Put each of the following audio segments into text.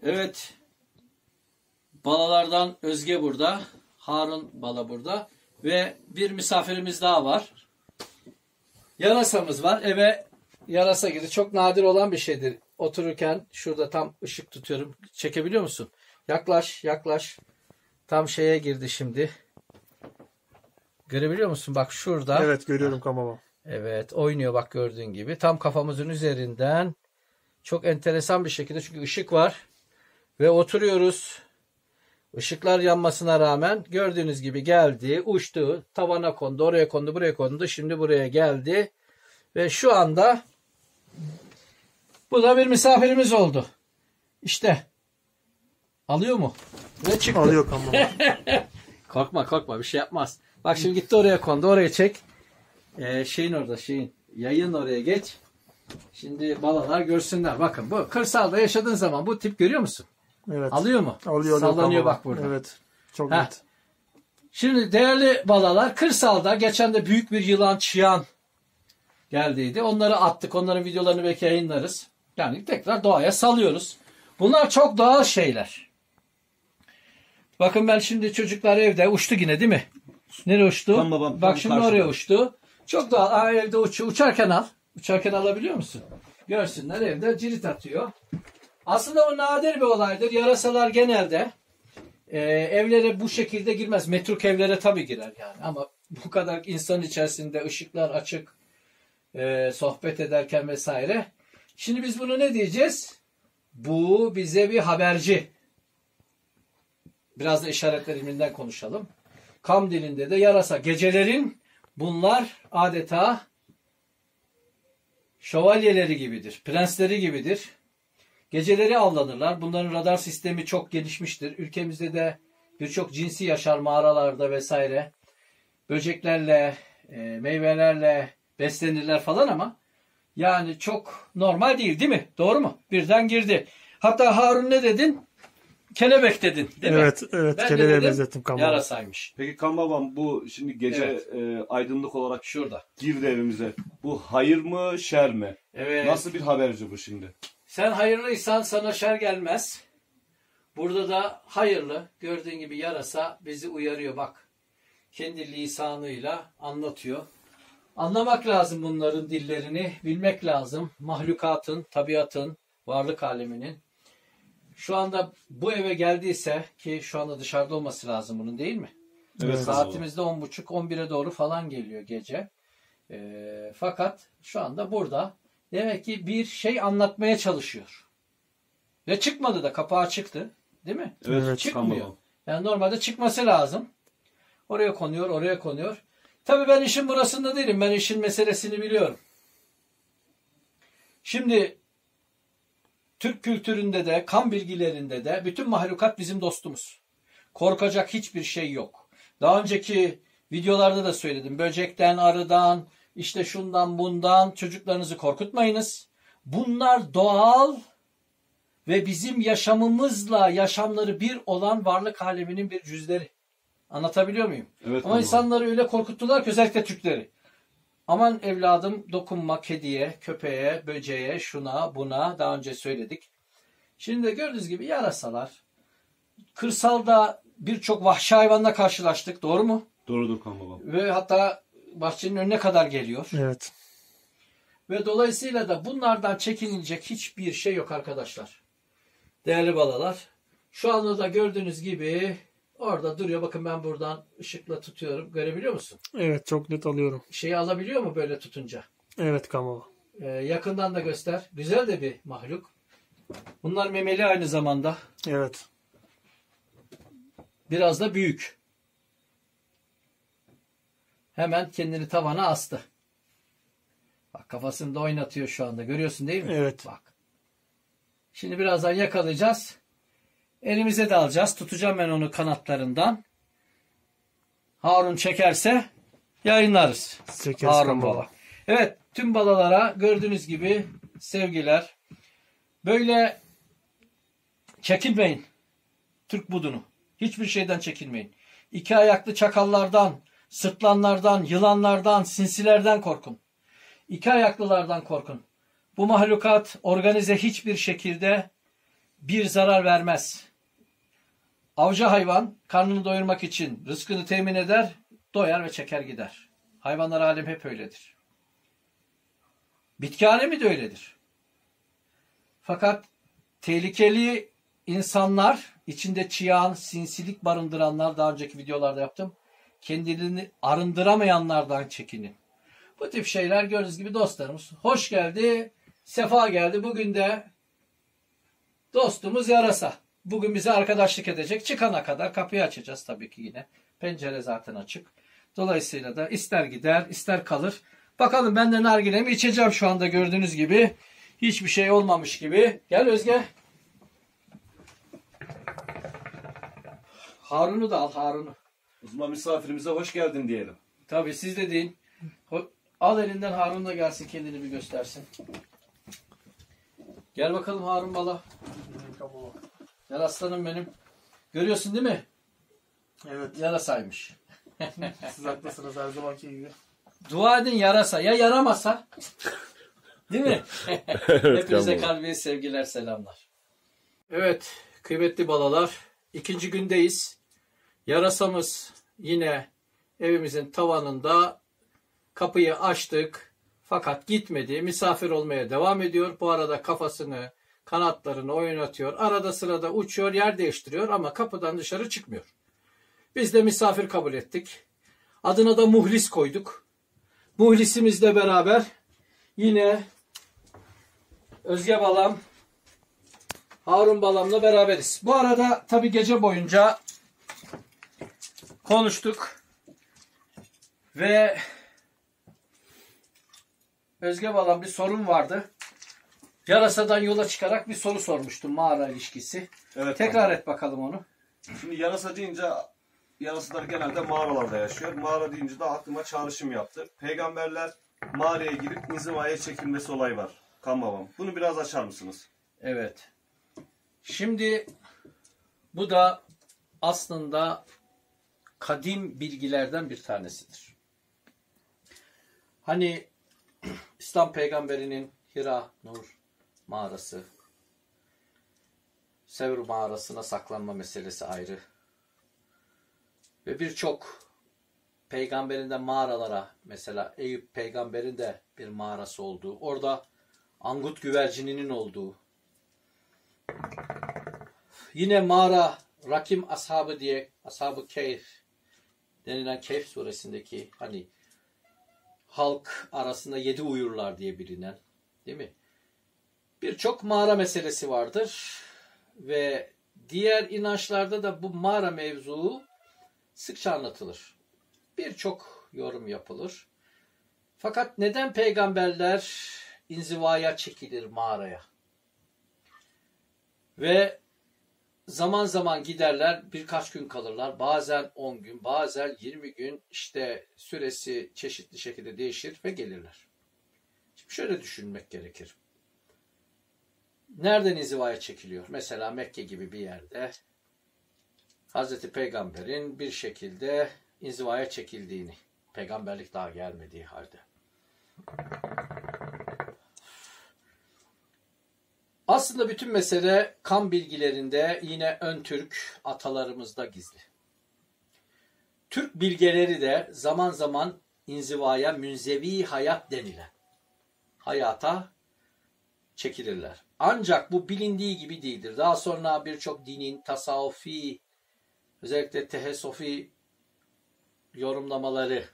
Evet. Balalardan Özge burada. Harun Bala burada. Ve bir misafirimiz daha var. Yarasamız var. Eve yarasa girdi. Çok nadir olan bir şeydir. Otururken şurada tam ışık tutuyorum. Çekebiliyor musun? Yaklaş, yaklaş. Tam şeye girdi şimdi. Görebiliyor musun? Bak şurada. Evet, görüyorum kamera. Evet, oynuyor bak gördüğün gibi. Tam kafamızın üzerinden. Çok enteresan bir şekilde, çünkü ışık var. Ve oturuyoruz. Işıklar yanmasına rağmen gördüğünüz gibi geldi, uçtu, tavana kondu, oraya kondu, buraya kondu. Şimdi buraya geldi. Ve şu anda bu da bir misafirimiz oldu. İşte. Alıyor mu? Ve çıktı. Alıyor kamera. Korkma korkma, bir şey yapmaz. Bak şimdi gitti, oraya kondu, oraya çek. Şeyin orada, yayın oraya geç. Şimdi balalar görsünler. Bakın, bu kırsalda yaşadığın zaman bu tip görüyor musun? Evet. Alıyor mu? Alıyor. Sallanıyor kamera. bak burada. Evet. Çok net. Şimdi değerli balalar, kırsalda geçen de büyük bir yılan, çıyan geldiydi. Onları attık. Onların videolarını belki yayınlarız. Yani tekrar doğaya salıyoruz. Bunlar çok doğal şeyler. Bakın ben şimdi, çocuklar evde uçtu yine değil mi? Nereye uçtu? Tam babam, Bak tam şimdi karşıda. oraya uçtu. Çok doğal. Evde uçuyor. Uçarken al. Uçarken alabiliyor musun? Görsünler, evde cirit atıyor. Aslında o nadir bir olaydır. Yarasalar genelde evlere bu şekilde girmez. Metruk evlere tabii girer yani. Ama bu kadar insan içerisinde, ışıklar açık, sohbet ederken vesaire. Şimdi biz bunu ne diyeceğiz? Bu bize bir haberci. Biraz da işaretler ilminden konuşalım. Kam dilinde de yarasa. Gecelerin bunlar adeta şövalyeleri gibidir. Prensleri gibidir. Geceleri avlanırlar. Bunların radar sistemi çok gelişmiştir. Ülkemizde de birçok cinsi yaşar mağaralarda vesaire. Böceklerle, meyvelerle beslenirler falan, ama yani çok normal değil mi? Doğru mu? Birden girdi. Hatta Harun ne dedin? Kelebek dedin değil mi? Evet. Ben Kelebeğe de dedim, benzettim kamera. yarasaymış. Peki kan babam, bu şimdi gece aydınlık olarak Şurada. girdi evimize. Bu hayır mı şer mi? Evet. Nasıl bir haberci bu şimdi? Sen hayırlıysan sana şer gelmez. Burada da hayırlı. Gördüğün gibi yarasa bizi uyarıyor bak. Kendi lisanıyla anlatıyor. Anlamak lazım bunların dillerini. Bilmek lazım. Mahlukatın, tabiatın, varlık aleminin. Şu anda bu eve geldiyse, ki şu anda dışarıda olması lazım bunun, değil mi? Evet. Saatimiz de 10.30, 11'e doğru falan geliyor gece. Fakat şu anda burada. Demek ki bir şey anlatmaya çalışıyor. Ve çıkmadı da, kapağı çıktı. Değil mi? Evet. Çıkmıyor. Yani normalde çıkması lazım. Oraya konuyor, oraya konuyor. Tabii ben işin burasında değilim. Ben işin meselesini biliyorum. Şimdi Türk kültüründe de, kan bilgilerinde de bütün mahlukat bizim dostumuz. Korkacak hiçbir şey yok. Daha önceki videolarda da söyledim. Böcekten, arıdan, işte şundan bundan çocuklarınızı korkutmayınız. Bunlar doğal ve bizim yaşamımızla yaşamları bir olan varlık aleminin bir cüzleri. Anlatabiliyor muyum? Evet, ama insanları öyle korkuttular ki, özellikle Türkleri. Aman evladım dokunma kediye, köpeğe, böceğe, şuna, buna, daha önce söyledik. Şimdi de gördüğünüz gibi yarasalar. Kırsalda birçok vahşi hayvanla karşılaştık. Doğru mu? Doğrudur kan babam. Ve hatta bahçenin önüne kadar geliyor. Evet. Ve dolayısıyla da bunlardan çekinilecek hiçbir şey yok arkadaşlar. Değerli balalar. Şu anda da gördüğünüz gibi orada duruyor. Bakın ben buradan ışıkla tutuyorum. Görebiliyor musun? Evet, çok net alıyorum. Şeyi alabiliyor mu böyle tutunca? Evet kamera. Yakından da göster. Güzel de bir mahluk. Bunlar memeli aynı zamanda. Evet. Biraz da büyük. Hemen kendini tavana astı. Bak kafasını da oynatıyor şu anda. Görüyorsun değil mi? Evet. Bak. Şimdi birazdan yakalayacağız. Elimize de alacağız. Tutacağım ben onu kanatlarından. Harun çekerse yayınlarız. Çekeriz Harun kamera. bala. Evet, tüm balalara gördüğünüz gibi sevgiler. Böyle çekinmeyin. Türk budunu. Hiçbir şeyden çekinmeyin. İki ayaklı çakallardan, sırtlanlardan, yılanlardan, sinsilerden korkun. İki ayaklılardan korkun. Bu mahlukat organize hiçbir şekilde bir zarar vermez. Avcı hayvan karnını doyurmak için rızkını temin eder, doyar ve çeker gider. Hayvanlar alemi hep öyledir. Bitki alemi de öyledir. Fakat tehlikeli insanlar, içinde çıyan, sinsilik barındıranlar, daha önceki videolarda yaptım, kendilerini arındıramayanlardan çekinin. Bu tip şeyler gördüğünüz gibi dostlarımız. Hoş geldi, sefa geldi. Bugün de dostumuz yarasa. Bugün bize arkadaşlık edecek. Çıkana kadar kapıyı açacağız tabii ki yine. Pencere zaten açık. Dolayısıyla da ister gider, ister kalır. Bakalım ben de nargilemi içeceğim şu anda gördüğünüz gibi. Hiçbir şey olmamış gibi. Gel Özge. Harun'u da al, Harun'u. O zaman misafirimize hoş geldin diyelim. Tabii siz de deyin. Al elinden, Harun da gelsin, kendini bir göstersin. Gel bakalım Harun Bala. Gel aslanım benim. Görüyorsun değil mi? Evet. Yarasaymış. Siz haklısınız her zamanki gibi. Dua edin yarasa. Ya yaramasa? Değil mi? Hepinize tamam. kalbi sevgiler, selamlar. Evet, kıymetli balalar. 2. gündeyiz. Yarasamız yine evimizin tavanında. Kapıyı açtık. Fakat gitmedi. Misafir olmaya devam ediyor. Bu arada kafasını, kanatlarını oynatıyor. Arada sırada uçuyor, yer değiştiriyor ama kapıdan dışarı çıkmıyor. Biz de misafir kabul ettik. Adına da Muhlis koyduk. Muhlisimizle beraber yine Özge balam, Harun balamla beraberiz. Bu arada tabii gece boyunca konuştuk ve Özge balam bir sorun vardı. Yarasadan yola çıkarak bir soru sormuştum, mağara ilişkisi. Evet, Tekrar tamam. et bakalım onu. Şimdi yarasa deyince yarasalar genelde mağaralarda yaşıyor. Mağara deyince de aklıma çağrışım yaptı. Peygamberler mağaraya girip inzivaya çekilmesi olayı var. Kan babam. Bunu biraz açar mısınız? Evet. Şimdi bu da aslında kadim bilgilerden bir tanesidir. Hani İslam peygamberinin Hira Nur mağarası, Sevr mağarasına saklanma meselesi ayrı. Ve birçok peygamberin de mağaralara, mesela Eyüp peygamberin de bir mağarası olduğu, orada angut güvercininin olduğu, yine mağara Rakim ashabı diye, Ashab-ı Kehf denilen Kehf suresindeki hani halk arasında 7 uyurlar diye bilinen, değil mi? Birçok mağara meselesi vardır ve diğer inançlarda da bu mağara mevzuu sıkça anlatılır. Birçok yorum yapılır. Fakat neden peygamberler inzivaya çekilir mağaraya? Ve zaman zaman giderler, birkaç gün kalırlar. Bazen 10 gün, bazen 20 gün, işte süresi çeşitli şekilde değişir ve gelirler. Şimdi şöyle düşünmek gerekir. Nereden inzivaya çekiliyor? Mesela Mekke gibi bir yerde Hazreti Peygamber'in bir şekilde inzivaya çekildiğini, peygamberlik daha gelmediği halde. Aslında bütün mesele kan bilgilerinde yine ön Türk atalarımızda gizli. Türk bilgeleri de zaman zaman inzivaya münzevi hayat denilen hayata çekilirler. Ancak bu bilindiği gibi değildir. Daha sonra birçok dinin tasavvufi, özellikle tehesofi yorumlamaları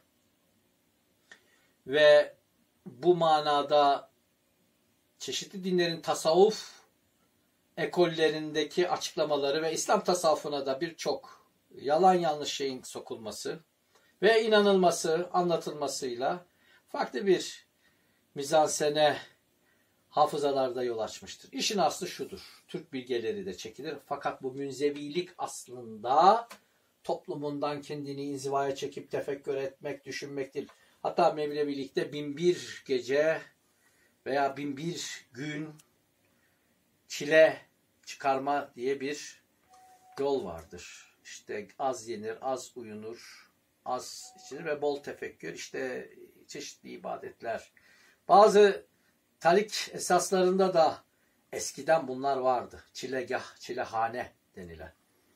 ve bu manada çeşitli dinlerin tasavvuf ekollerindeki açıklamaları ve İslam tasavvufuna da birçok yalan yanlış şeyin sokulması ve inanılması, anlatılmasıyla farklı bir mizansene hafızalarda yol açmıştır. İşin aslı şudur. Türk bilgeleri de çekilir. Fakat bu münzevilik aslında toplumundan kendini inzivaya çekip tefekkür etmek, düşünmektir. Hatta Mevlevilikte 1001 gece veya 1001 gün çile çıkarma diye bir yol vardır. İşte az yenir, az uyunur, az içilir ve bol tefekkür, işte çeşitli ibadetler. Bazı talik esaslarında da Eskiden bunlar vardı. Çilegah, çilehane denilen.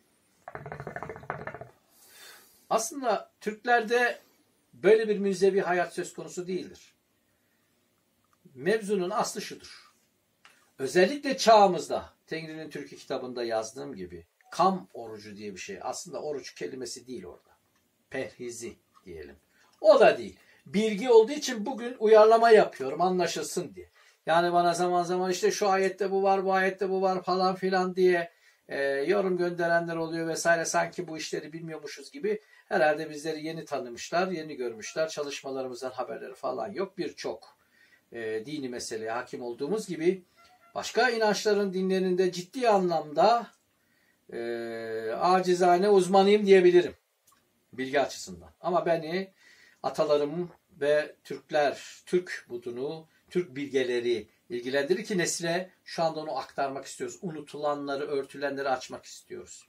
Aslında Türklerde böyle bir münzevi hayat söz konusu değildir. Mevzunun aslı şudur. Özellikle çağımızda, Tengri'nin Türkü kitabında yazdığım gibi, kam orucu diye bir şey. Aslında oruç kelimesi değil orada. Perhizi diyelim. O da değil. Bilgi olduğu için bugün uyarlama yapıyorum anlaşılsın diye. Yani bana zaman zaman işte şu ayette bu var, bu ayette bu var falan filan diye yorum gönderenler oluyor vesaire. Sanki bu işleri bilmiyormuşuz gibi. Herhalde bizleri yeni tanımışlar, yeni görmüşler. Çalışmalarımızdan haberleri falan yok. Birçok dini meseleye hakim olduğumuz gibi başka inançların dinlerinde ciddi anlamda acizane uzmanıyım diyebilirim. Bilgi açısından. Ama beni atalarım ve Türk budunu, Türk bilgeleri ilgilendirir ki nesile şu anda onu aktarmak istiyoruz. Unutulanları, örtülenleri açmak istiyoruz.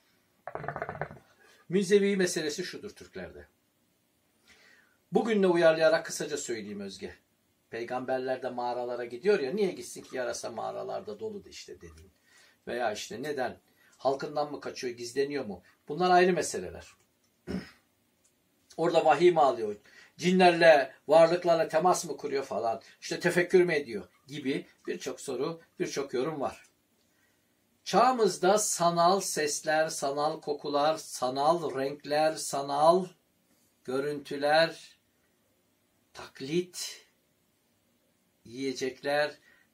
Münzevi meselesi şudur Türklerde. Bugünle uyarlayarak kısaca söyleyeyim Özge. Peygamberler de mağaralara gidiyor ya, niye gitsin ki, yarasa mağaralarda doludu işte dediğin. Veya işte neden? Halkından mı kaçıyor, gizleniyor mu? Bunlar ayrı meseleler. Orada vahiy mi alıyor? Cinlerle, varlıklarla temas mı kuruyor falan? İşte tefekkür mü ediyor? Gibi birçok soru, birçok yorum var. Çağımızda sanal sesler, sanal kokular, sanal renkler, sanal görüntüler, taklit yiyecekler,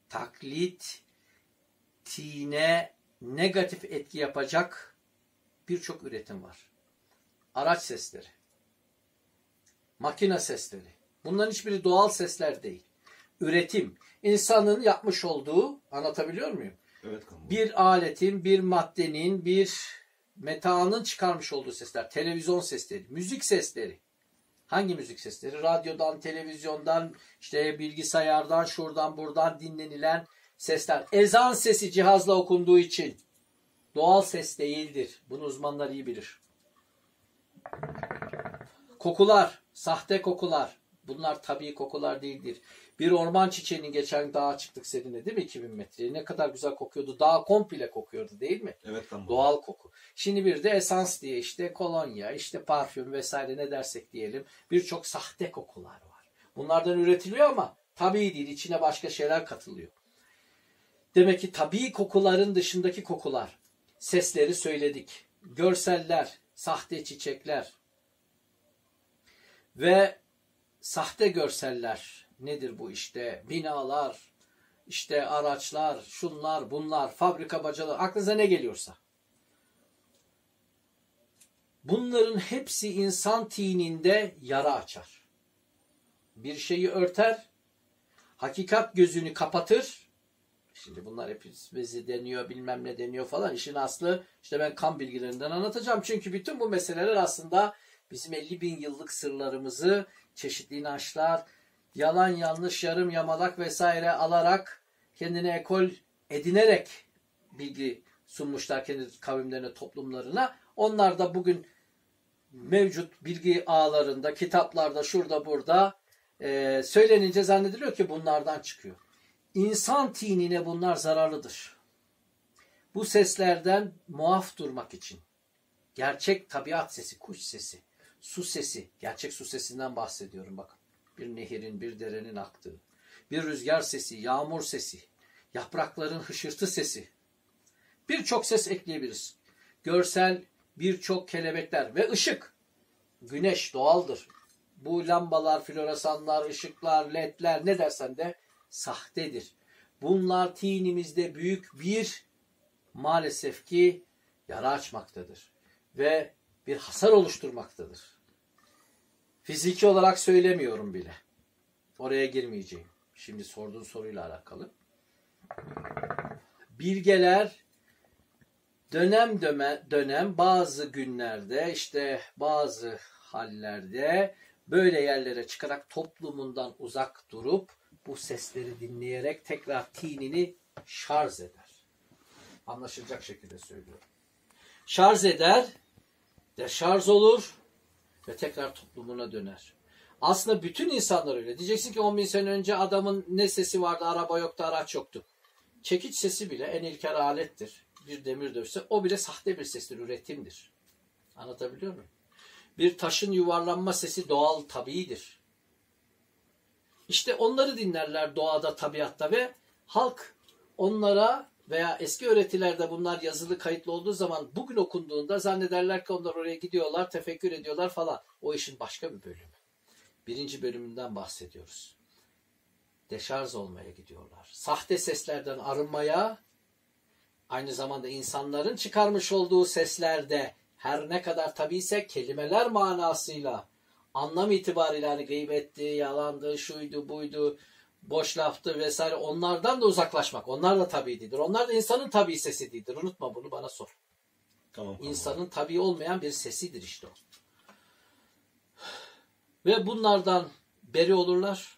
taklitine negatif etki yapacak birçok üretim var. Araç sesleri, makine sesleri. Bunların hiçbiri doğal sesler değil. Üretim, insanın yapmış olduğu, anlatabiliyor muyum? Evet, kanka. Bir aletin, bir maddenin, bir metaanın çıkarmış olduğu sesler. Televizyon sesleri, müzik sesleri. Hangi müzik sesleri? Radyodan, televizyondan, işte bilgisayardan, şuradan buradan dinlenilen sesler. Ezan sesi cihazla okunduğu için doğal ses değildir. Bunu uzmanlar iyi bilir. Kokular, sahte kokular. Bunlar tabii kokular değildir. Bir orman çiçeğinin geçen dağa çıktık seninle değil mi 2000 metreye? Ne kadar güzel kokuyordu. Dağ komple kokuyordu değil mi? Evet, kanka. Doğal koku. Şimdi bir de esans diye işte kolonya, işte parfüm vesaire ne dersek diyelim. Birçok sahte kokular var. Bunlardan üretiliyor ama tabii değil. İçine başka şeyler katılıyor. Demek ki tabii kokuların dışındaki kokular. Sesleri söyledik. Görseller, sahte çiçekler ve sahte görseller. Nedir bu işte? Binalar, işte araçlar, şunlar, bunlar, fabrika bacaları, aklınıza ne geliyorsa. Bunların hepsi insan tininde yara açar. Bir şeyi örter, hakikat gözünü kapatır. Şimdi bunlar hep bezi deniyor, bilmem ne deniyor falan. İşin aslı işte ben kan bilgilerinden anlatacağım. Çünkü bütün bu meseleler aslında bizim 50.000 yıllık sırlarımızı çeşitli inançlar, yalan yanlış, yarım yamalak vesaire alarak kendine ekol edinerek bilgi sunmuşlar kendi kavimlerine, toplumlarına. Onlar da bugün mevcut bilgi ağlarında, kitaplarda, şurada burada söylenince zannediliyor ki bunlardan çıkıyor. İnsan tinine bunlar zararlıdır. Bu seslerden muaf durmak için gerçek tabiat sesi, kuş sesi, su sesi, gerçek su sesinden bahsediyorum bakın. Bir nehirin, bir derenin aktığı, bir rüzgar sesi, yağmur sesi, yaprakların hışırtı sesi. Birçok ses ekleyebiliriz. Görsel, birçok kelebekler ve ışık. Güneş doğaldır. Bu lambalar, floresanlar, ışıklar, ledler ne dersen de sahtedir. Bunlar tinimizde büyük bir maalesef ki yara açmaktadır. Ve bir hasar oluşturmaktadır. Fiziki olarak söylemiyorum bile. Oraya girmeyeceğim. Şimdi sorduğun soruyla alakalı. Bilgeler dönem bazı günlerde işte bazı hallerde böyle yerlere çıkarak toplumundan uzak durup bu sesleri dinleyerek tekrar tinini şarj eder. Anlaşılacak şekilde söylüyorum. Şarj eder, deşarj olur ve tekrar toplumuna döner. Aslında bütün insanlar öyle. Diyeceksin ki 10.000 sene önce adamın ne sesi vardı, araba yoktu, araç yoktu. çekiç sesi bile en ilkel alettir. Bir demir dövse o bile sahte bir sestir, üretimdir. Anlatabiliyor muyum? Bir taşın yuvarlanma sesi doğal, tabiidir. İşte onları dinlerler doğada, tabiatta ve halk onlara veya eski öğretilerde bunlar yazılı kayıtlı olduğu zaman bugün okunduğunda zannederler ki onlar oraya gidiyorlar, tefekkür ediyorlar falan. O işin başka bir bölümü. Birinci bölümünden bahsediyoruz. Deşarj olmaya gidiyorlar. Sahte seslerden arınmaya, aynı zamanda insanların çıkarmış olduğu seslerde her ne kadar tabiiyse kelimeler manasıyla, anlam itibariyle hani gıybetti, yalandı, şuydu, buydu, boş laftı vesaire onlardan da uzaklaşmak. Onlar da tabii değildir. Onlar da insanın tabii sesi değildir. Unutma bunu, bana sor. Tamam. İnsanın tabii olmayan bir sesidir işte o. Ve bunlardan beri olurlar.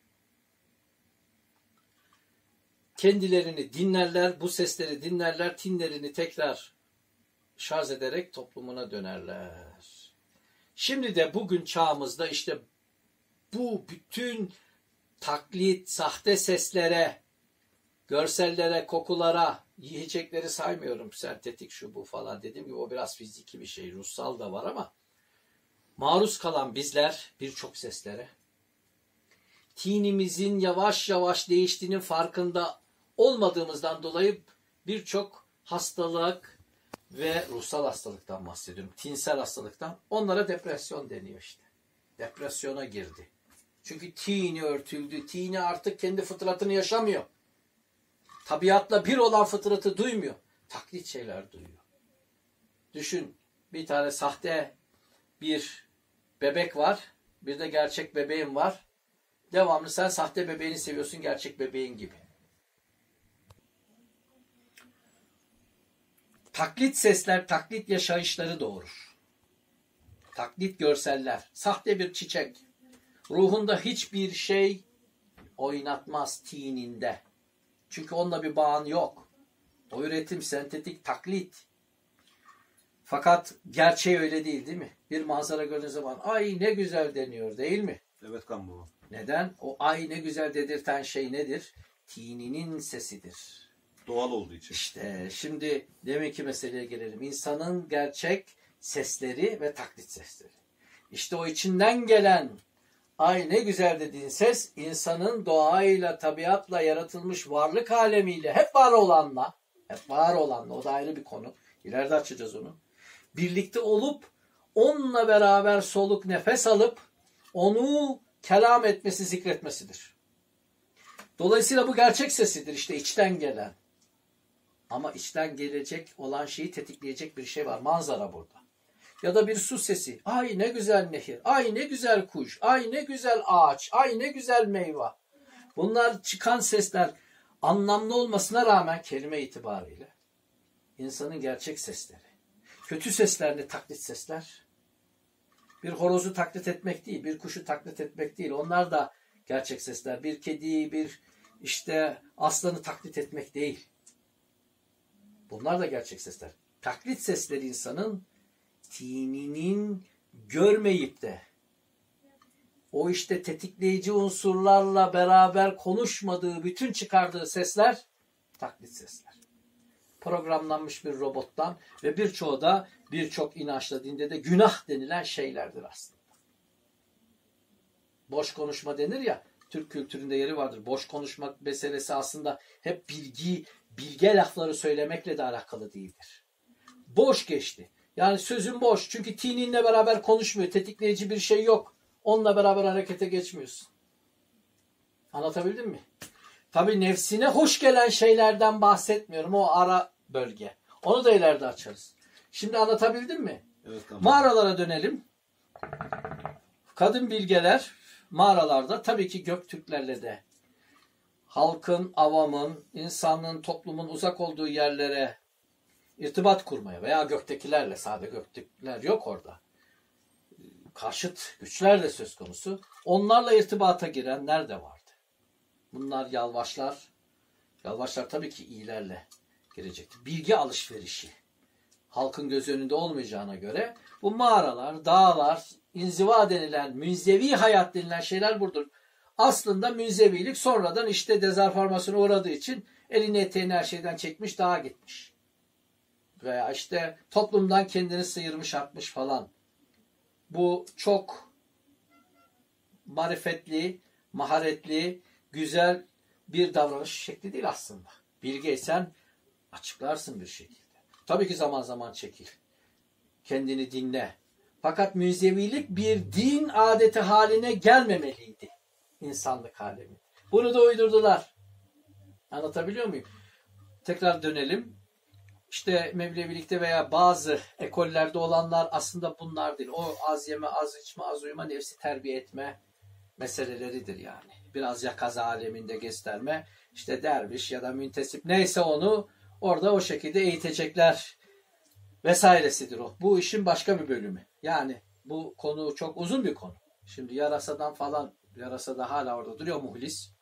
Kendilerini dinlerler, bu sesleri dinlerler, tinlerini tekrar şarj ederek toplumuna dönerler. Şimdi de bugün çağımızda işte bu bütün taklit, sahte seslere, görsellere, kokulara, yiyecekleri saymıyorum. Sentetik şu bu falan dediğim gibi o biraz fiziki bir şey. Ruhsal da var ama maruz kalan bizler birçok seslere, tinimizin yavaş yavaş değiştiğinin farkında olmadığımızdan dolayı birçok hastalık ve ruhsal hastalıktan bahsediyorum. Tinsel hastalıktan. Onlara depresyon deniyor işte. Depresyona girdi. Çünkü tini örtüldü. Tini artık kendi fıtratını yaşamıyor. Tabiatla bir olan fıtratı duymuyor. Taklit şeyler duyuyor. Düşün, bir tane sahte bir bebek var. Bir de gerçek bebeğin var. Devamlı sen sahte bebeğini seviyorsun gerçek bebeğin gibi. Taklit sesler, taklit yaşayışları doğurur. Taklit görseller, sahte bir çiçek, ruhunda hiçbir şey oynatmaz tininde. Çünkü onunla bir bağın yok. O üretim, sentetik, taklit. Fakat gerçeği öyle değil mi? Bir manzara gördüğün zaman ay ne güzel deniyor değil mi? Evet kan baba. Neden? O ay ne güzel dedirten şey nedir? Tininin sesidir. Doğal olduğu için. İşte şimdi deminki meseleye gelelim. İnsanın gerçek sesleri ve taklit sesleri. İşte o içinden gelen ay ne güzel dediğin ses insanın doğayla, tabiatla, yaratılmış varlık alemiyle, hep var olanla, o da ayrı bir konu. İleride açacağız onu. Birlikte olup onunla beraber soluk nefes alıp onu kelam etmesi, zikretmesidir. Dolayısıyla bu gerçek sesidir işte içten gelen. Ama içten gelecek olan şeyi tetikleyecek bir şey var. Manzara burada. Ya da bir su sesi. Ay ne güzel nehir. Ay ne güzel kuş. Ay ne güzel ağaç. Ay ne güzel meyve. Bunlar çıkan sesler anlamlı olmasına rağmen kelime itibariyle insanın gerçek sesleri. Kötü sesler ne? Taklit sesler. Bir horozu taklit etmek değil. Bir kuşu taklit etmek değil. Onlar da gerçek sesler. Bir kediyi, bir işte aslanı taklit etmek değil. Bunlar da gerçek sesler. Taklit sesleri insanın tininin görmeyip de o işte tetikleyici unsurlarla beraber konuşmadığı, bütün çıkardığı sesler taklit sesler. Programlanmış bir robottan ve birçoğu da birçok inançla dinde de günah denilen şeylerdir aslında. Boş konuşma denir ya, Türk kültüründe yeri vardır. Boş konuşmak meselesi aslında hep bilge lafları söylemekle de alakalı değildir. Boş geçti. Yani sözün boş. Çünkü tininle beraber konuşmuyor. Tetikleyici bir şey yok. Onunla beraber harekete geçmiyorsun. Anlatabildim mi? Tabii nefsine hoş gelen şeylerden bahsetmiyorum. O ara bölge. Onu da ileride açarız. Şimdi anlatabildim mi? Evet, tamam. Mağaralara dönelim. Kadın bilgeler mağaralarda tabii ki Göktürklerle de halkın, avamın, insanlığın, toplumun uzak olduğu yerlere irtibat kurmaya veya göktekilerle, sadece göktürkler yok orada. Karşıt güçler de söz konusu. Onlarla irtibata girenler de vardı. Bunlar yalvaçlar. Yalvaçlar tabii ki iyilerle girecekti. Bilgi alışverişi. Halkın göz önünde olmayacağına göre bu mağaralar, dağlar, inziva denilen, münzevi hayat denilen şeyler budur. Aslında münzevilik sonradan işte dezenformasyona uğradığı için elini eteğini her şeyden çekmiş, dağa gitmiş. Veya işte toplumdan kendini sıyırmış, atmış falan. Bu çok marifetli, maharetli, güzel bir davranış şekli değil aslında. Bilgeysen açıklarsın bir şekilde. Tabii ki zaman zaman çekil. Kendini dinle. Fakat münzevilik bir din adeti haline gelmemeliydi insanlık alemi. Bunu da uydurdular. Anlatabiliyor muyum? Tekrar dönelim. İşte Mevlevilikte veya bazı ekollerde olanlar aslında bunlar değil. O az yeme, az içme, az uyuma, nefsi terbiye etme meseleleridir yani. Biraz yakaza aleminde gösterme. İşte derviş ya da müntesip neyse onu orada o şekilde eğitecekler vesairesidir o. Bu işin başka bir bölümü. Yani bu konu çok uzun bir konu. Şimdi yarasadan falan, yarasa da hala orada duruyor muhlis.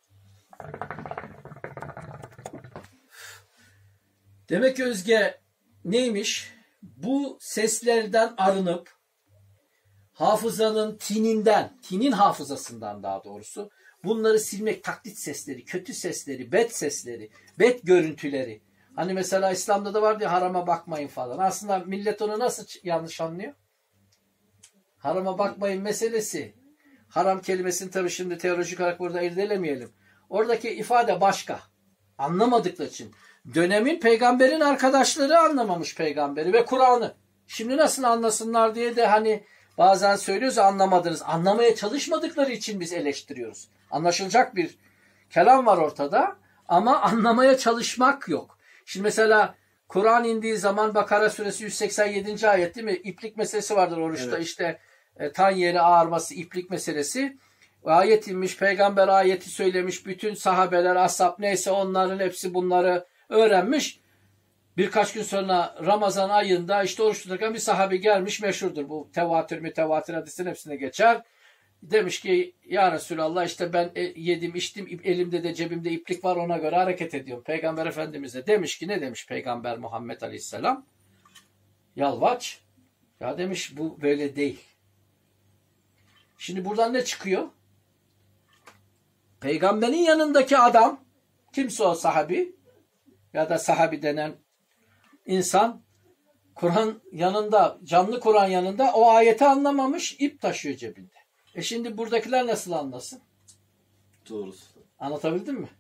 Demek ki Özge neymiş? Bu seslerden arınıp hafızanın tinin hafızasından daha doğrusu bunları silmek, taklit sesleri, kötü sesleri, bet sesleri, bet görüntüleri. Hani mesela İslam'da da var diye harama bakmayın falan. Aslında millet onu nasıl yanlış anlıyor? Harama bakmayın meselesi. Haram kelimesini tabii şimdi teolojik olarak burada irdelemeyelim. Oradaki ifade başka. Anlamadıkları için. Dönemin peygamberin arkadaşları anlamamış peygamberi ve Kur'an'ı. Şimdi nasıl anlasınlar diye de hani bazen söylüyoruz ya, anlamadınız. Anlamaya çalışmadıkları için biz eleştiriyoruz. Anlaşılacak bir kelam var ortada ama anlamaya çalışmak yok. Şimdi mesela Kur'an indiği zaman Bakara suresi 187. ayet değil mi? İplik meselesi vardır oruçta. Evet. İşte tan yeri ağarması, iplik meselesi. Ayet inmiş, peygamber ayeti söylemiş, bütün sahabeler, ashab neyse onların hepsi bunları öğrenmiş. Birkaç gün sonra Ramazan ayında işte oruç tutarken bir sahabi gelmiş, meşhurdur. Bu mütevatir hadisin hepsine geçer. Demiş ki ya Resulallah işte ben yedim içtim, elimde de cebimde iplik var, ona göre hareket ediyorum. Peygamber Efendimiz de demiş ki, ne demiş Peygamber Muhammed Aleyhisselam? Yalvaç. Ya demiş bu böyle değil. Şimdi buradan ne çıkıyor? Peygamberin yanındaki adam, kimse o sahabi ya da sahabi denen insan, Kur'an yanında, canlı Kur'an yanında o ayeti anlamamış, ip taşıyor cebinde. Şimdi buradakiler nasıl anlasın? Doğrusu. Anlatabildim mi?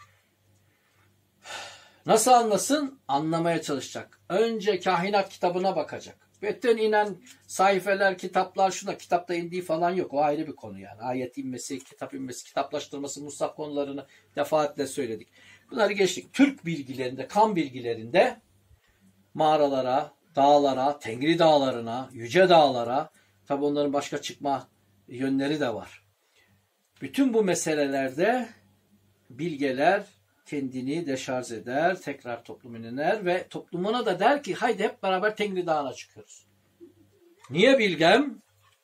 Nasıl anlasın? Anlamaya çalışacak. Önce kainat kitabına bakacak. Bütün inen sayfeler, kitaplar, şuna kitapta indiği falan yok. O ayrı bir konu yani. Ayet inmesi, kitap inmesi, kitaplaştırması, mushaf konularını defaatle söyledik. Bunları geçtik. Türk bilgilerinde, kan bilgilerinde mağaralara, dağlara, Tengri dağlarına, yüce dağlara, tabi onların başka çıkma yönleri de var. Bütün bu meselelerde bilgeler kendini deşarj eder, tekrar toplumuna iner ve toplumuna da der ki haydi hep beraber Tengri Dağı'na çıkıyoruz. Niye bilgem?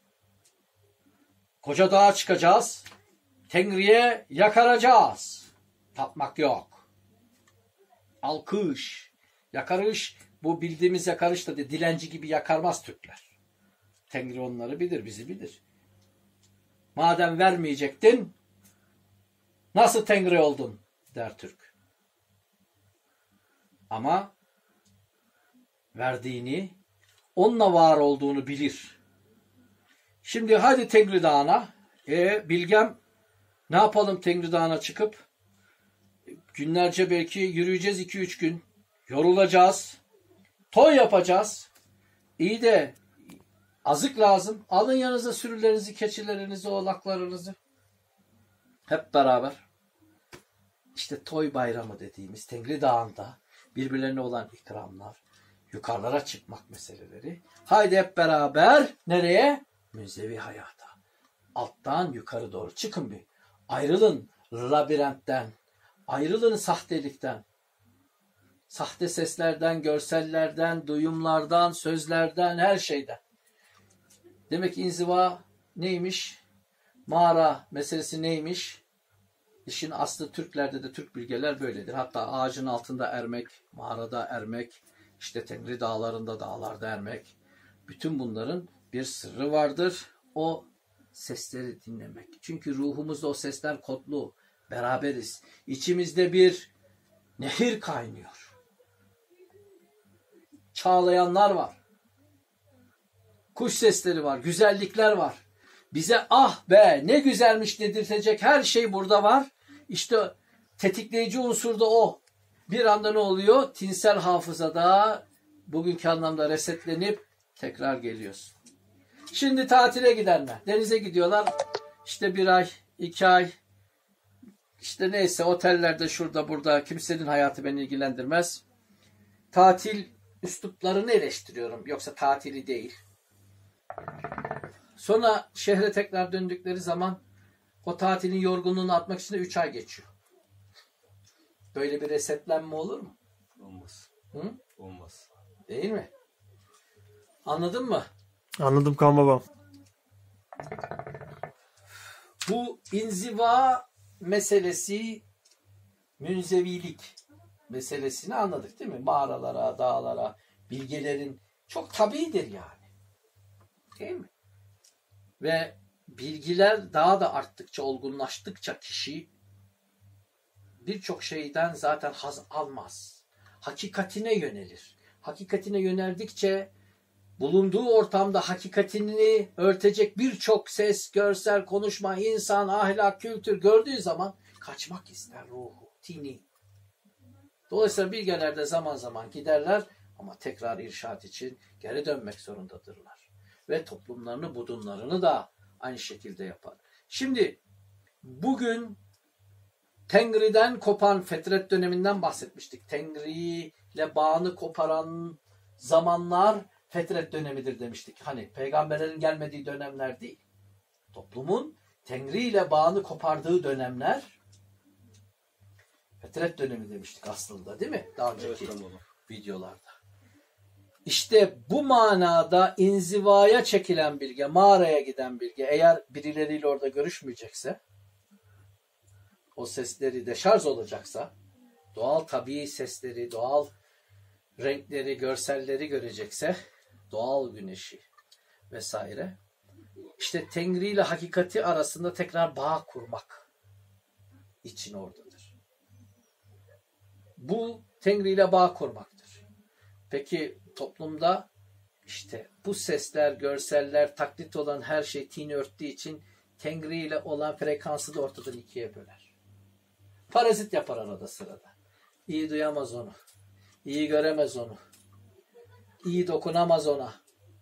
Koca dağa çıkacağız. Tengri'ye yakaracağız. Tapmak yok. Alkış. Yakarış, bu bildiğimiz yakarış da dilenci gibi yakarmaz Türkler. Tengri onları bilir, bizi bilir. Madem vermeyecektin, nasıl Tengri oldun der Türk. Ama verdiğini, onunla var olduğunu bilir. Şimdi hadi Tengri Dağı'na. Bilgem ne yapalım Tengri Dağı'na çıkıp? Günlerce belki yürüyeceğiz 2-3 gün. Yorulacağız. Toy yapacağız. İyi de azık lazım. Alın yanınıza sürülerinizi, keçilerinizi, oğlaklarınızı. Hep beraber. İşte toy bayramı dediğimiz Tengri Dağı'nda birbirlerine olan ikramlar, yukarılara çıkmak meseleleri. Haydi hep beraber nereye? Münzevi hayata. Alttan yukarı doğru çıkın bir. Ayrılın labirentten. Ayrılın sahtelikten. Sahte seslerden, görsellerden, duyumlardan, sözlerden, her şeyden. Demek ki inziva neymiş? Mağara meselesi neymiş? İşin aslı Türklerde de, Türk bilgeler böyledir. Hatta ağacın altında ermek, mağarada ermek, işte Tengri dağlarında, dağlarda ermek. Bütün bunların bir sırrı vardır. O sesleri dinlemek. Çünkü ruhumuzda o sesler kodlu. Beraberiz. İçimizde bir Nehir kaynıyor. Çağlayanlar var. Kuş sesleri var, güzellikler var. Bize ah be ne güzelmiş dedirtecek her şey burada var. İşte tetikleyici unsur da o. Bir anda ne oluyor? Tinsel hafızada bugünkü anlamda resetlenip tekrar geliyorsun. Şimdi tatile gidenler. Denize gidiyorlar. İşte 1 ay, 2 ay, işte neyse otellerde şurada burada kimsenin hayatı beni ilgilendirmez. Tatil üsluplarını eleştiriyorum. Yoksa tatili değil. Sonra şehre tekrar döndükleri zaman o tatilin yorgunluğunu atmak için de 3 ay geçiyor. Böyle bir resetlenme olur mu? Olmaz. Hı? Olmaz. Değil mi? Anladın mı? Anladım kan babam. Bu inziva meselesi, münzevilik meselesini anladık değil mi? Mağaralara, dağlara, bilgelerin çok tabiidir yani. Değil mi? Ve bilgiler daha da arttıkça, olgunlaştıkça kişi birçok şeyden zaten haz almaz. Hakikatine yönelir. Hakikatine yöneldikçe bulunduğu ortamda hakikatini örtecek birçok ses, görsel, konuşma, insan, ahlak, kültür gördüğü zaman kaçmak ister ruhu, tini. Dolayısıyla bilgelerde zaman zaman giderler ama tekrar irşat için geri dönmek zorundadırlar. Ve toplumlarını, budunlarını da aynı şekilde yapar. Şimdi bugün Tengri'den kopan fetret döneminden bahsetmiştik. Tengri ile bağını koparan zamanlar fetret dönemidir demiştik. Hani peygamberlerin gelmediği dönemler değil. Toplumun Tengri ile bağını kopardığı dönemler fetret dönemi demiştik aslında değil mi? Daha önceki videolarda. İşte bu manada inzivaya çekilen bilge, mağaraya giden bilge eğer birileriyle orada görüşmeyecekse, o sesleri deşarj olacaksa, doğal tabii sesleri, doğal renkleri, görselleri görecekse, doğal güneşi vesaire, işte Tengri ile hakikati arasında tekrar bağ kurmak için oradadır. Bu Tengri ile bağ kurmaktır. Peki toplumda işte bu sesler, görseller, taklit olan her şey tini örttüğü için Tengri ile olan frekansı da ortadan ikiye böler. Parazit yapar arada sırada. İyi duyamaz onu. İyi göremez onu. İyi dokunamaz ona.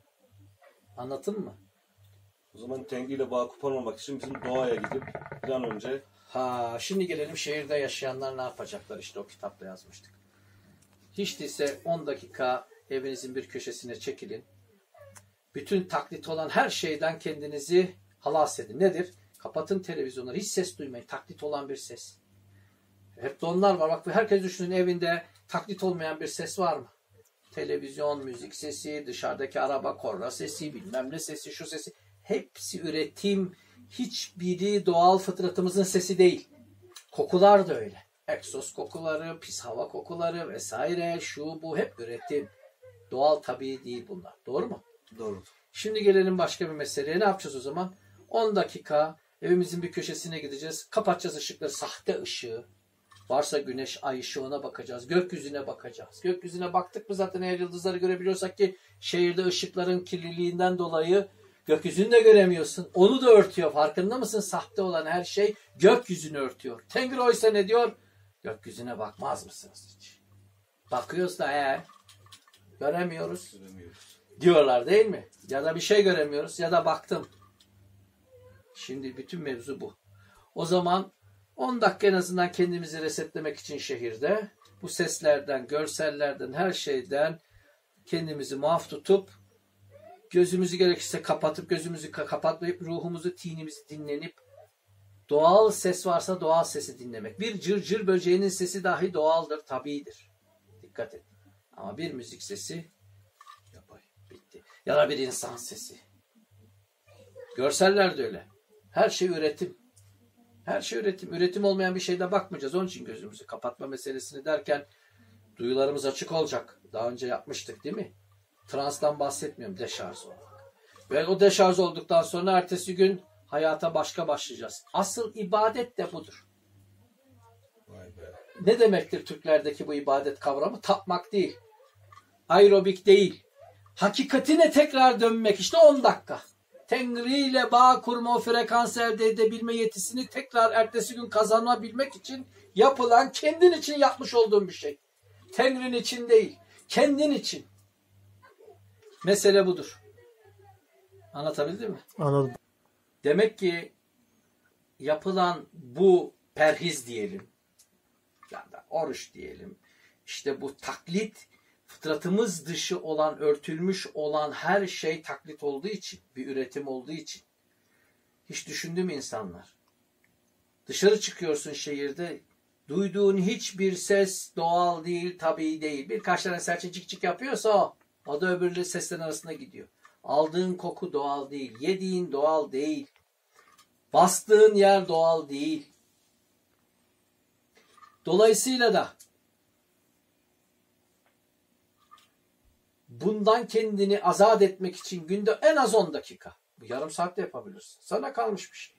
Anladın mı? O zaman Tengri ile bağ koparmamak için bizim doğaya gidip bir an önce... Şimdi gelelim şehirde yaşayanlar ne yapacaklar? İşte o kitapta yazmıştık. Hiç değilse 10 dakika evinizin bir köşesine çekilin. Bütün taklit olan her şeyden kendinizi halas edin. Nedir? Kapatın televizyonları. Hiç ses duymayın. Taklit olan bir ses. Hep de onlar var. Bak herkes düşünün evinde taklit olmayan bir ses var mı? Televizyon, müzik sesi, dışarıdaki araba, korna sesi, bilmem ne sesi, şu sesi. Hepsi üretim. Hiçbiri doğal fıtratımızın sesi değil. Kokular da öyle. Egzoz kokuları, pis hava kokuları vesaire, şu bu hep üretim. Doğal tabii değil bunlar. Doğru mu? Doğru. Şimdi gelelim başka bir meseleye. Ne yapacağız o zaman? 10 dakika evimizin bir köşesine gideceğiz. Kapatacağız ışıkları, sahte ışığı. Varsa güneş, ay ışığına bakacağız. Gökyüzüne bakacağız. Gökyüzüne baktık mı zaten eğer yıldızları görebiliyorsak ki şehirde ışıkların kirliliğinden dolayı gökyüzünü de göremiyorsun. Onu da örtüyor. Farkında mısın? Sahte olan her şey gökyüzünü örtüyor. Tengri oysa ne diyor? Gökyüzüne bakmaz mısınız hiç? Bakıyoruz da göremiyoruz. Diyorlar değil mi? Ya da bir şey göremiyoruz ya da baktım. Şimdi bütün mevzu bu. O zaman 10 dakika en azından kendimizi resetlemek için şehirde bu seslerden, görsellerden, her şeyden kendimizi muaf tutup gözümüzü gerekirse kapatıp gözümüzü kapatmayıp ruhumuzu, tinimizi dinlenip doğal ses varsa doğal sesi dinlemek. Bir cırcır böceğinin sesi dahi doğaldır, tabiidir. Dikkat et. Ama bir müzik sesi yapay, bitti. Ya da bir insan sesi. Görseller de öyle. Her şey üretim. Her şey üretim. Üretim olmayan bir şeyde bakmayacağız. Onun için gözümüzü kapatma meselesini derken duyularımız açık olacak. Daha önce yapmıştık değil mi? Transtan bahsetmiyorum. Deşarj olmak. Ve o deşarj olduktan sonra ertesi gün hayata başka başlayacağız. Asıl ibadet de budur. Vay be. ne demektir Türklerdeki bu ibadet kavramı? Tapmak değil. Aerobik değil. Hakikatine tekrar dönmek. İşte 10 dakika. Tengri ile bağ kurma, o frekans elde edebilme yetisini tekrar ertesi gün kazanabilmek için yapılan, kendin için yapmış olduğun bir şey. Tengri'nin için değil. Kendin için. Mesele budur. Anlatabildim mi? Anladım. Demek ki yapılan bu perhiz diyelim, ya da oruç diyelim, işte bu taklit, fıtratımız dışı olan, örtülmüş olan her şey taklit olduğu için, bir üretim olduğu için. Hiç düşündü mü insanlar? Dışarı çıkıyorsun şehirde, duyduğun hiçbir ses doğal değil, tabii değil. Birkaç tane serçe cik cik yapıyorsa o da öbürleri seslerin arasında gidiyor. Aldığın koku doğal değil, yediğin doğal değil. Bastığın yer doğal değil. Dolayısıyla da bundan kendini azat etmek için günde en az 10 dakika. Bu yarım saatte yapabilirsin. Sana kalmış bir şey.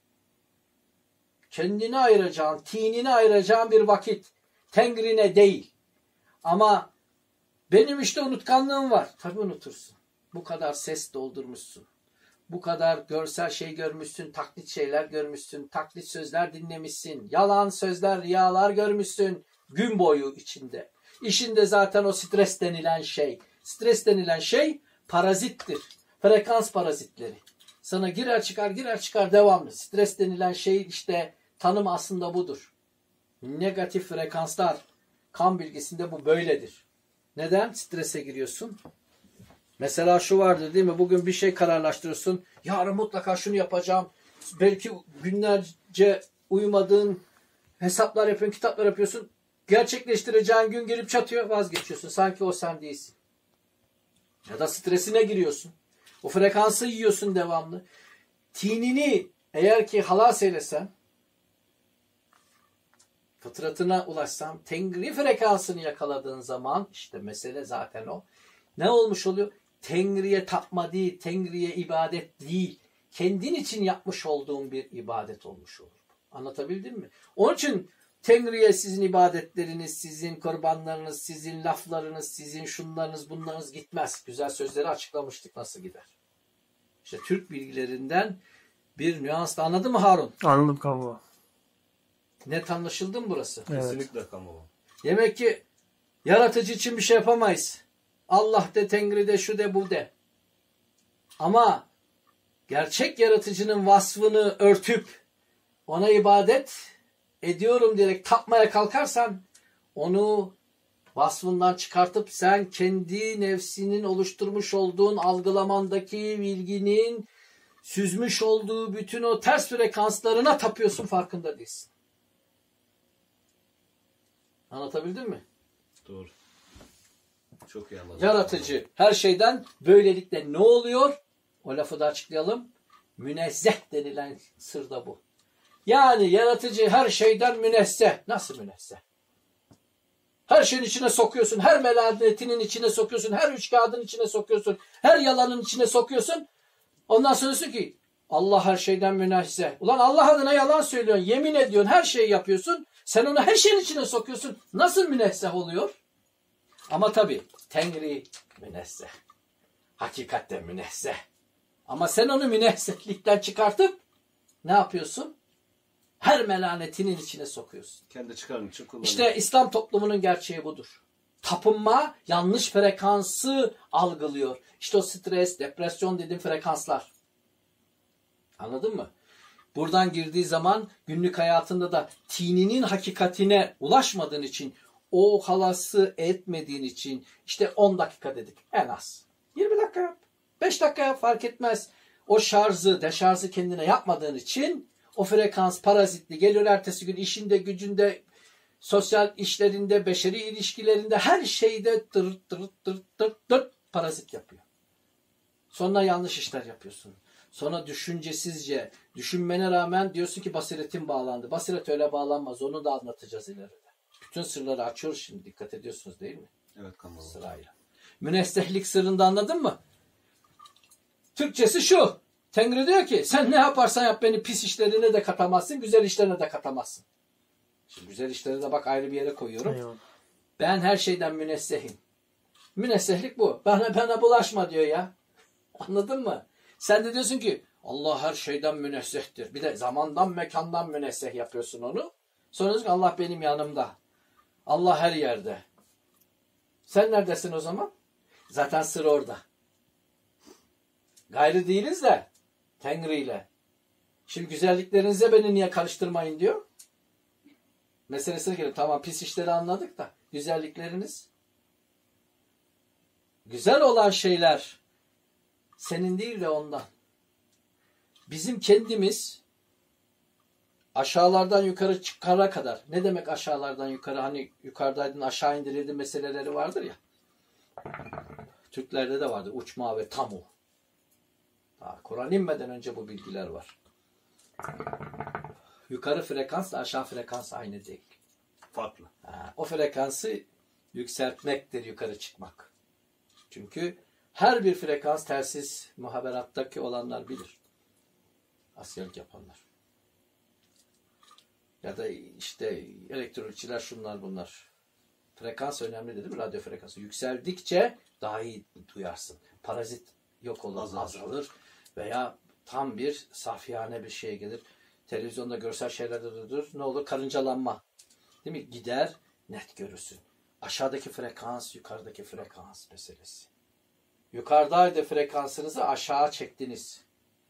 Kendini ayıracağın, tinini ayıracağın bir vakit. Tengrine değil. Ama benim işte unutkanlığım var. Tabii unutursun. Bu kadar ses doldurmuşsun. Bu kadar görsel şey görmüşsün, taklit şeyler görmüşsün, taklit sözler dinlemişsin, yalan sözler, riyalar görmüşsün gün boyu içinde. İşinde zaten o stres denilen şey. Stres denilen şey parazittir. Frekans parazitleri. Sana girer çıkar devamlı. Stres denilen şey işte tanım aslında budur. Negatif frekanslar. Kan bilgisinde bu böyledir. Neden? Strese giriyorsun. Mesela şu vardır değil mi? Bugün bir şey kararlaştırıyorsun. Yarın mutlaka şunu yapacağım. Belki günlerce uyumadığın hesaplar yapıyorsun, kitaplar yapıyorsun. Gerçekleştireceğin gün gelip çatıyor, vazgeçiyorsun. Sanki o sen değilsin. Ya da stresine giriyorsun. O frekansı yiyorsun devamlı. Tinini eğer ki halas eylesen, fıtratına ulaşsan, Tengri frekansını yakaladığın zaman işte mesele zaten o. Ne olmuş oluyor? Tengri'ye tapma değil, Tengri'ye ibadet değil. Kendin için yapmış olduğun bir ibadet olmuş olur. Anlatabildim mi? Onun için Tengri'ye sizin ibadetleriniz, sizin kurbanlarınız, sizin laflarınız, sizin şunlarınız, bunlarınız gitmez. Güzel sözleri açıklamıştık nasıl gider. İşte Türk bilgilerinden bir nüans da anladın mı Harun? Anladım Kambaba. Net anlaşıldı mı burası? Evet. Kesinlikle Kambaba. Demek ki yaratıcı için bir şey yapamayız. Allah de, Tengri de, şu de, bu de. Ama gerçek yaratıcının vasfını örtüp ona ibadet ediyorum diyerek tapmaya kalkarsan onu vasfından çıkartıp sen kendi nefsinin oluşturmuş olduğun algılamandaki bilginin süzmüş olduğu bütün o ters frekanslarına tapıyorsun, farkında değilsin. Anlatabildim mi? Doğru. Çok iyi anladım. Yaratıcı her şeyden, böylelikle ne oluyor? O lafı da açıklayalım. Münezzeh denilen sır da bu. Yani yaratıcı her şeyden münezzeh. Nasıl münezzeh? Her şeyin içine sokuyorsun. Her melanetinin içine sokuyorsun. Her üç kağıdın içine sokuyorsun. Her yalanın içine sokuyorsun. Ondan sonra diyorsun ki Allah her şeyden münezzeh. Ulan Allah adına yalan söylüyorsun. Yemin ediyorsun. Her şeyi yapıyorsun. Sen onu her şeyin içine sokuyorsun. Nasıl münezzeh oluyor? Ama tabii Tengri münezzeh. Hakikaten münezzeh. Ama sen onu münezzehlikten çıkartıp ne yapıyorsun? Her melanetinin içine sokuyorsun. Kendi çıkarın için kullanıyor. İşte İslam toplumunun gerçeği budur. Tapınma yanlış frekansı algılıyor. İşte o stres, depresyon dediğim frekanslar. Anladın mı? Buradan girdiği zaman günlük hayatında da tininin hakikatine ulaşmadığın için, o halası etmediğin için işte 10 dakika dedik en az. 20 dakika yap. 5 dakika yap, fark etmez. O şarjı, deşarjı kendine yapmadığın için o frekans parazitli geliyor ertesi gün işinde, gücünde, sosyal işlerinde, beşeri ilişkilerinde, her şeyde tırt parazit yapıyor. Sonra yanlış işler yapıyorsun. Sonra düşüncesizce, düşünmene rağmen diyorsun ki basiretin bağlandı. Basiret öyle bağlanmaz. Onu da anlatacağız ileride. Bütün sırları açıyoruz şimdi. Dikkat ediyorsunuz değil mi? Evet Kambaba. Sırayla. Münezzehlik sırrında anladın mı? Türkçesi şu. Tengri diyor ki sen ne yaparsan yap beni pis işlerine de katamazsın, güzel işlerine de katamazsın. Şimdi güzel işleri de bak ayrı bir yere koyuyorum. Eyvallah. Ben her şeyden münezzehim. Münezzehlik bu. Bana bulaşma diyor ya. Anladın mı? Sen de diyorsun ki Allah her şeyden münezzehtir. Bir de zamandan mekandan münezzeh yapıyorsun onu. Sonra diyorsun ki Allah benim yanımda. Allah her yerde. Sen neredesin o zaman? Zaten sır orada. Gayrı değiliz de Tengri ile. Şimdi güzelliklerinize beni niye karıştırmayın diyor. Meselesine gelip tamam pis işleri anladık da güzellikleriniz güzel olan şeyler senin değil de ondan. Bizim kendimiz aşağılardan yukarı çıkara kadar. Ne demek aşağılardan yukarı? Hani yukarıdaydın aşağı indirildi meseleleri vardır ya. Türklerde de vardır. Uçma ve tamu. Kur'an inmeden önce bu bilgiler var. Yukarı frekansla aşağı frekans aynı değil. Farklı. O frekansı yükseltmektir yukarı çıkmak. Çünkü her bir frekans telsiz muhaberattaki olanlar bilir. Askerlik yapanlar. Ya da işte elektronikçiler şunlar bunlar. Frekans önemli dedim. Radyo frekansı. Yükseldikçe daha iyi duyarsın. Parazit yok olur, azalır. Veya tam bir safiyane bir şeye gelir. Televizyonda görsel şeylerde durur. Ne olur? Karıncalanma. Değil mi? Gider, net görürsün. Aşağıdaki frekans, yukarıdaki frekans meselesi. Yukarıdaydı frekansınızı aşağı çektiniz.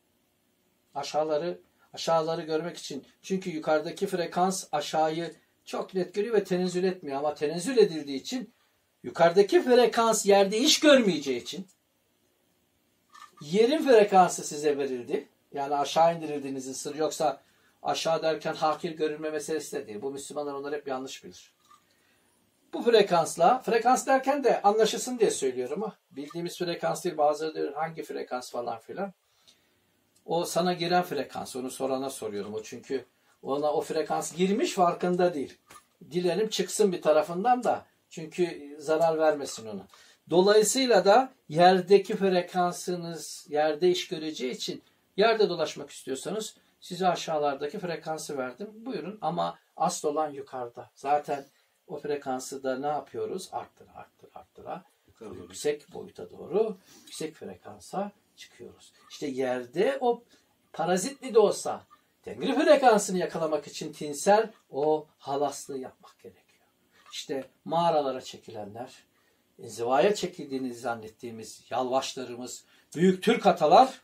Aşağıları görmek için. Çünkü yukarıdaki frekans aşağıyı çok net görüyor ve tenezzül etmiyor. Ama tenezzül edildiği için yukarıdaki frekans yerde iş görmeyeceği için yerin frekansı size verildi. Yani aşağı indirildiğinizin sırrı, yoksa aşağı derken hakir görülme meselesi de değil. Bu Müslümanlar onları hep yanlış bilir. Bu frekansla, frekans derken de anlaşılsın diye söylüyorum ama bildiğimiz frekans değil, bazıları diyor hangi frekans falan filan. O sana giren frekans, onu sorana soruyorum. O çünkü ona o frekans girmiş farkında değil. Dilerim çıksın bir tarafından da, çünkü zarar vermesin ona. Dolayısıyla da yerdeki frekansınız yerde iş göreceği için yerde dolaşmak istiyorsanız size aşağılardaki frekansı verdim. Buyurun ama asıl olan yukarıda. Zaten o frekansı da ne yapıyoruz? Arttıra. Yüksek boyuta doğru, yüksek frekansa çıkıyoruz. İşte yerde o parazitli de olsa Tengri frekansını yakalamak için tinsel o halaslığı yapmak gerekiyor. İşte mağaralara çekilenler, inzivaya çekildiğini zannettiğimiz yalvaçlarımız, büyük Türk atalar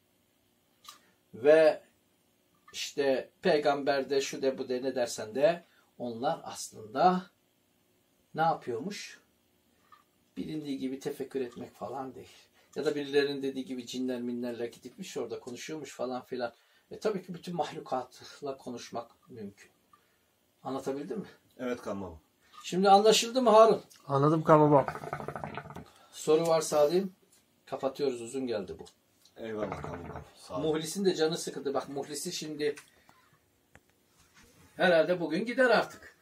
ve işte peygamberde şu de bu de ne dersen de onlar aslında ne yapıyormuş? Bilindiği gibi tefekkür etmek falan değil. Ya da birilerinin dediği gibi cinler minlerle gidipmiş orada konuşuyormuş falan filan. Tabii ki bütün mahlukatla konuşmak mümkün. Anlatabildim mi? Evet Kamil. Şimdi anlaşıldı mı Harun? Anladım Kamil. Soru varsa alayım. Kapatıyoruz. Uzun geldi bu. Eyvallah Kamil. Sağ ol. Muhlis'in de canı sıkıldı. Bak Muhlis'i şimdi herhalde bugün gider artık.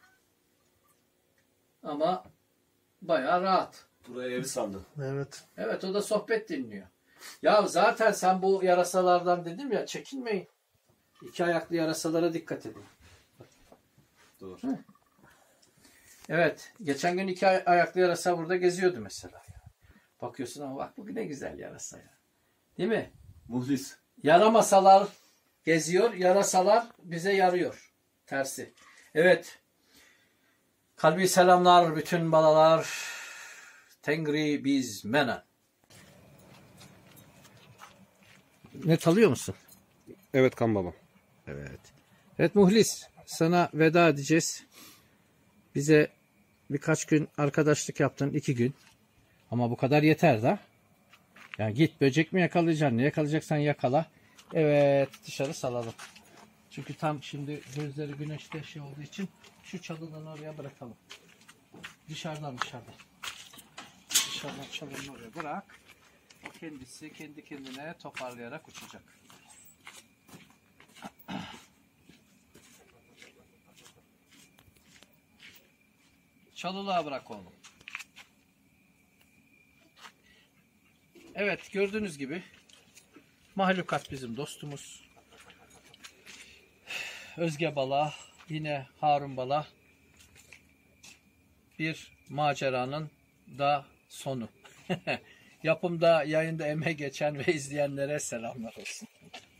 Ama bayağı rahat. Buraya evi sandım. Evet. Evet, o da sohbet dinliyor. Ya zaten sen bu yarasalardan dedim ya, çekinmeyin. 2 ayaklı yarasalara dikkat edin. Doğru. Evet. Geçen gün 2 ayaklı yarasa burada geziyordu mesela. Bakıyorsun ama bak bu ne güzel yarasa ya. Değil mi? Muhlis. Yaramasalar geziyor, yarasalar bize yarıyor. Tersi. Evet. Kalbi selamlar bütün balalar. Tengri biz menen. Net alıyor musun? Evet Kamil baba. Evet. Evet Muhlis, sana veda edeceğiz. Bize birkaç gün arkadaşlık yaptın, 2 gün. Ama bu kadar yeter da. Yani git böcek mi yakalayacaksın? Ne yakalayacaksan yakala. Evet, dışarı salalım. Çünkü tam şimdi gözleri güneşte şey olduğu için şu çalıdan oraya bırakalım. Dışarıdan. Dışarıdan çalının oraya bırak. Kendisi kendi kendine toparlayarak uçacak. Çalılığa bırak oğlum. Evet, gördüğünüz gibi mahlukat bizim dostumuz. Özge Bala yine Harun Bala bir maceranın da sonu. Yapımda, yayında emeği geçen ve izleyenlere selamlar olsun.